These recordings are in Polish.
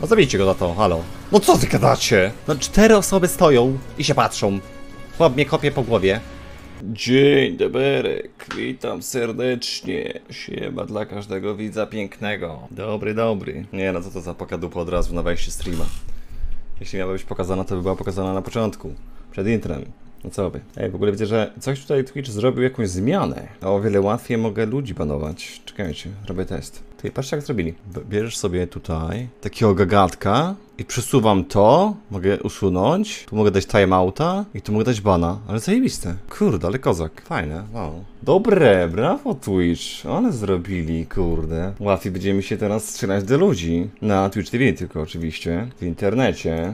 No zabijcie go za to, halo. No co wy gadacie? No 4 osoby stoją i się patrzą. Chłop mnie kopie po głowie. Dzień dobry, witam serdecznie. Siema dla każdego widza pięknego. Dobry, dobry. Nie no, co to za pokadupa od razu na wejście streama. Jeśli miała być pokazana, to by była pokazana na początku. Przed intrem. No co by? Ej, w ogóle widzę, że coś tutaj Twitch zrobił jakąś zmianę. A o wiele łatwiej mogę ludzi banować. Czekajcie, robię test. Ty, patrzcie jak zrobili. Bierzesz sobie tutaj takiego gagatka i przesuwam to. Mogę usunąć. Tu mogę dać timeouta i tu mogę dać bana. Ale zajebiste. Kurde, ale kozak. Fajne, wow. Dobre, brawo Twitch. One zrobili, kurde. Łatwiej będzie mi się teraz strzelać do ludzi. Na Twitch TV tylko oczywiście. W internecie.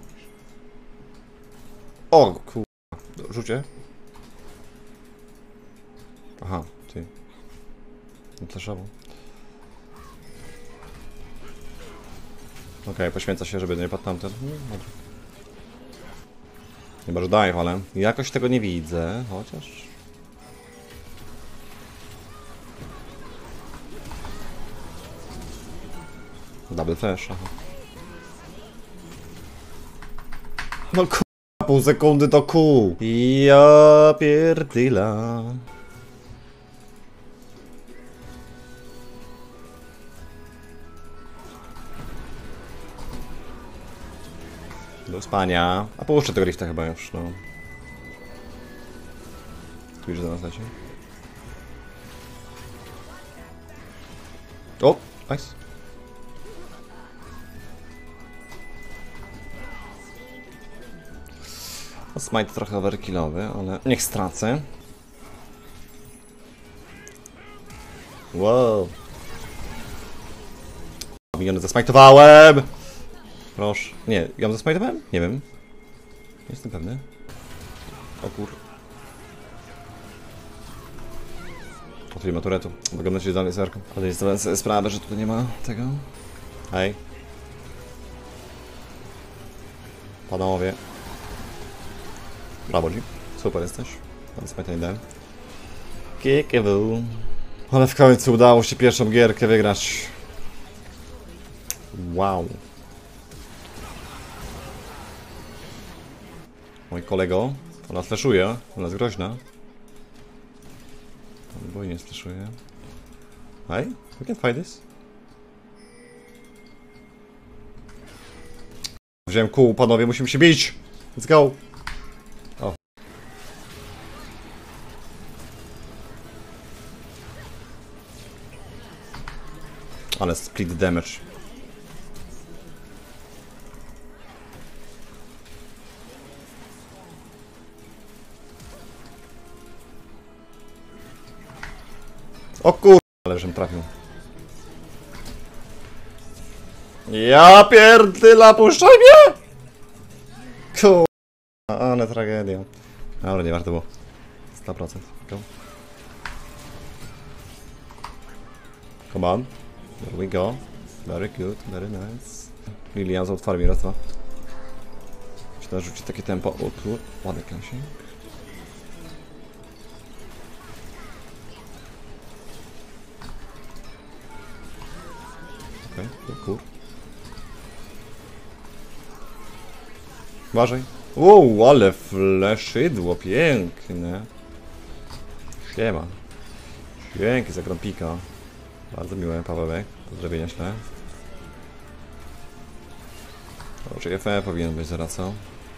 O, kurde. Rzucie. Aha, ty. Nie flashował. Okej, poświęca się, żeby nie padł tamten. Chyba, że daję, ale jakoś tego nie widzę, chociaż... Double flash, aha. No pół sekundy to kół. Ja pierdyla. Do spania. A połuszczę tego rifta chyba już, no. Tu już do nas leci. O! Nice. No, smite trochę overkillowy, ale niech stracę. Wow. Miniony zasmajtowałem! Proszę. Nie, ja ją zasmajtowałem? Nie wiem. Nie jestem pewny. O kur... O, tu nie ma turetu. Mogę nosić dalej zerką. Ale jest to sprawę, że tutaj nie ma tego. Hej. Panowie. Brawo, G. Super jesteś. Tam smajta nie dałem. Kiekewu. Ale w końcu udało się pierwszą gierkę wygrać. Wow. Mój kolego. Ona flashuje. Ona jest groźna. Boj nie flashuje. Hey, we can fight this. Wziąłem kół, panowie, musimy się bić. Let's go. O. Ale split damage. O kur... ale żem trafił. Ja pierdyla, puszczaj mnie! Kur... ale tragedia. Dobra, nie warto było. 100%. Go. Come on. There we go. Very good, very nice. Lilian z otwarmi raz, dwa. Myślę, że rzuci takie tempo. O kur... ładny klasik. Okej, kur... Uważaj. Uuu, ale fleszydło, piękne. Siema. Dzięki za grąpika. Bardzo miłe, Pawełek. Pozdrowienia śle. Dobrze, FE powinien być zaraz, co?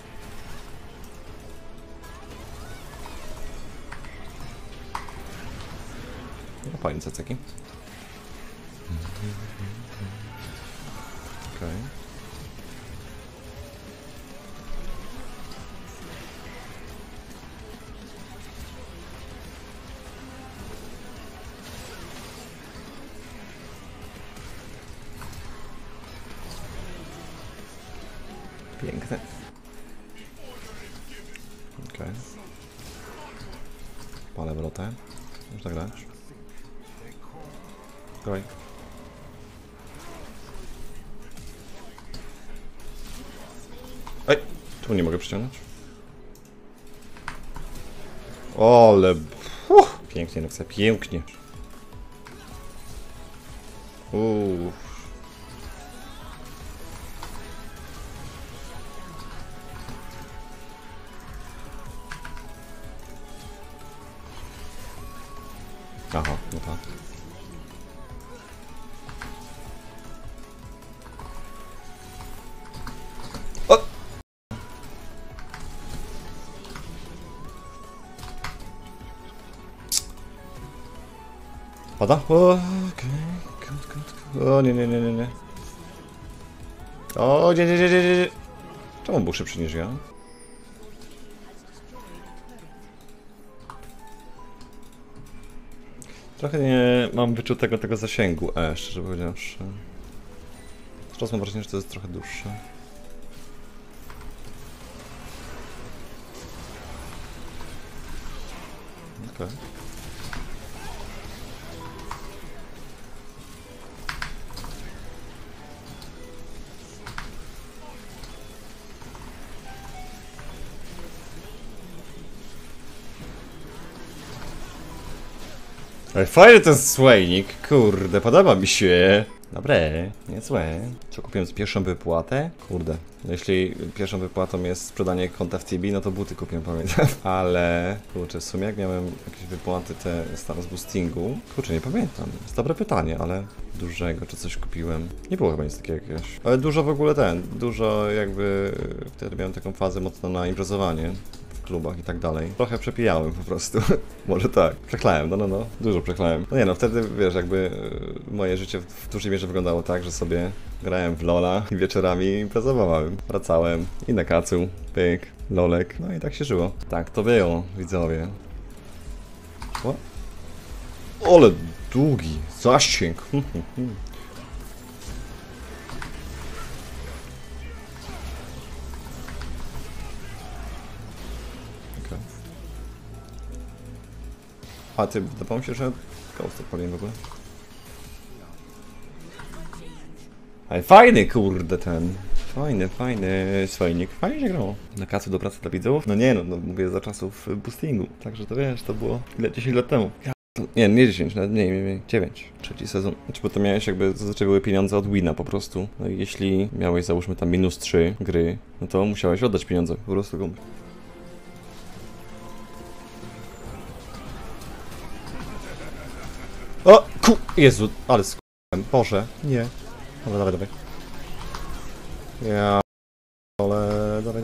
No fajnie, ceceki. Okej. Piękne. Okej. Palę wrotę. Można grać. Graj. Ej! Tu nie mogę przyciągnąć. Ale... pięknie, Noxa, pięknie. Aha, no tak. O! Pada? O, okej. O, nie. O, nie. Czemu był szybszy niż ja? Trochę nie mam wyczutego tego zasięgu, szczerze powiedziawszy. Teraz mam wrażenie, że to jest trochę dłuższe. Okej. Ale fajny ten słejnik, kurde, podoba mi się. Dobre, niezłe. Co kupiłem z pierwszą wypłatę? Kurde, no jeśli pierwszą wypłatą jest sprzedanie konta w Tibi, no to buty kupiłem, pamiętam. Ale, kurczę, w sumie jak miałem jakieś wypłaty te stare z boostingu, kurczę, nie pamiętam. Jest dobre pytanie, ale dużego, czy coś kupiłem? Nie było chyba nic takiego jakiegoś. Ale dużo w ogóle dużo jakby, wtedy miałem taką fazę mocno na imprezowanie. Klubach i tak dalej. Trochę przepijałem po prostu. Może tak. Przeklałem, no. Dużo przeklałem. No nie no, wtedy wiesz, jakby moje życie w dużej mierze wyglądało tak, że sobie grałem w LoL'a i wieczorami imprezowałem. Wracałem i na kacu, pyk, lolek. No i tak się żyło. Tak to było, widzowie. O? Ale długi zasięg. A ty, wydawało mi się, że Ghost odpaliłem w ogóle. Ale fajny, kurde, ten. Fajny swojnik. Fajnie się grało. Na kacu do pracy dla widzów? No nie no, mówię za czasów boostingu. Także to wiesz, to było ile 10 lat temu. Nie 10, nawet mniej, 9. Trzeci sezon. Znaczy, bo to miałeś jakby, zazwyczaj były pieniądze od wina po prostu. No i jeśli miałeś, załóżmy tam -3 gry, no to musiałeś oddać pieniądze po prostu komuś. O! Jezu, ale sk***łem. Boże, nie. Dobra, dawaj. Ja... Ale... Dawaj.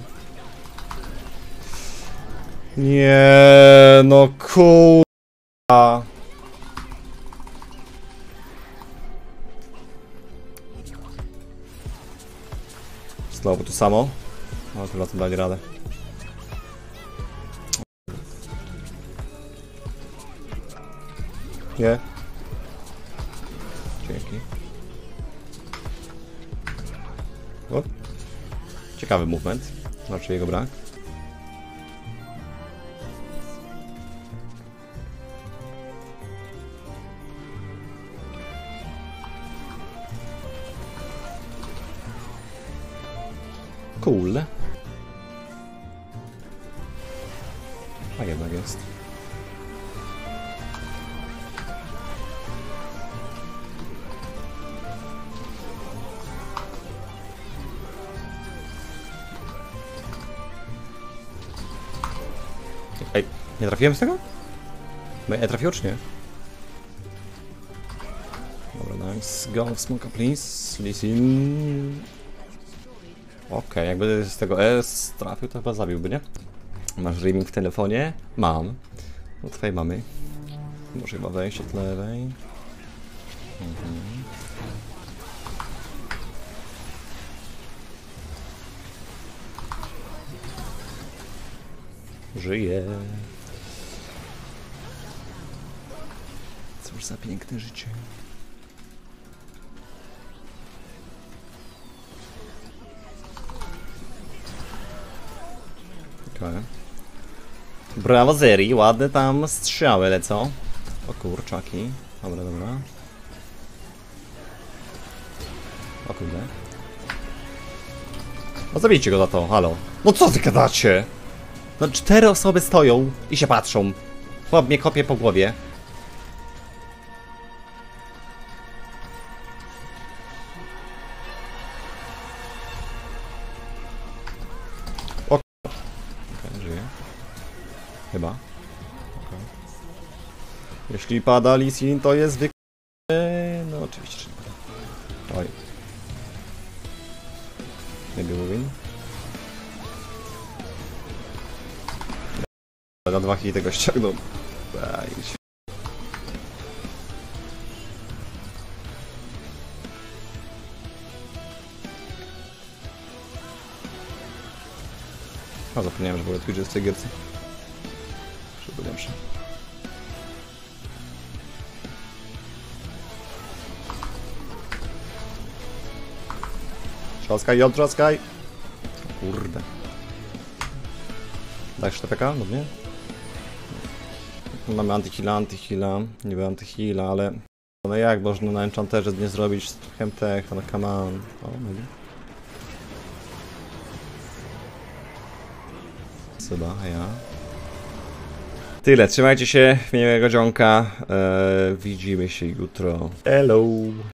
Nie, no kurwa. Znowu tu samo. No, chyba to dali radę. Nie. Dzięki. O. Ciekawy movement. Znaczy jego brak. Cool. A jednak jest. Ej, nie trafiłem z tego? Nie trafiło czy nie? Dobra, nice. Go w smoka, please. Listen. Okej, jakby z tego S trafił, to chyba zabiłby, nie? Masz reaming w telefonie? Mam. No twojej mamy. Może chyba wejść od lewej. Żyję. Cóż za piękne życie. Okay. Brawo Zeri, ładne tam strzały lecą. O kurczaki. Dobra. O kurde. No zabijcie go za to, halo. No co wy gadacie? No 4 osoby stoją i się patrzą. Chłop mnie kopie po głowie. O okay, żyje. Chyba. Okay. Jeśli pada Lee Sin, to jest no oczywiście, że nie. Oj. Maybe we win. Na 2 hity tego ściągnął. Idź. O, zapomniałem, że w ogóle Twitch jest w tej gierce. Przebudziłem się. Trzaskaj, ją trzaskaj! Kurde. Dajesz TPK? No nie? Mamy antyheala. Niby antyheala, ale... No jak można na enchanterze nie zrobić Hemtech? No come on. O, maybe. Chyba, ja. Tyle, trzymajcie się, miłego dzionka. Widzimy się jutro. Hello!